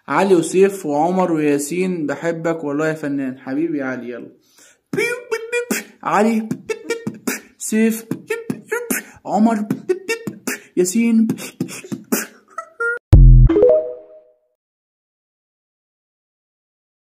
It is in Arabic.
علي وسيف وعمر وياسين بحبك والله يا فنان. حبيبي يا علي. يلا علي، سيف، عمر، ياسين.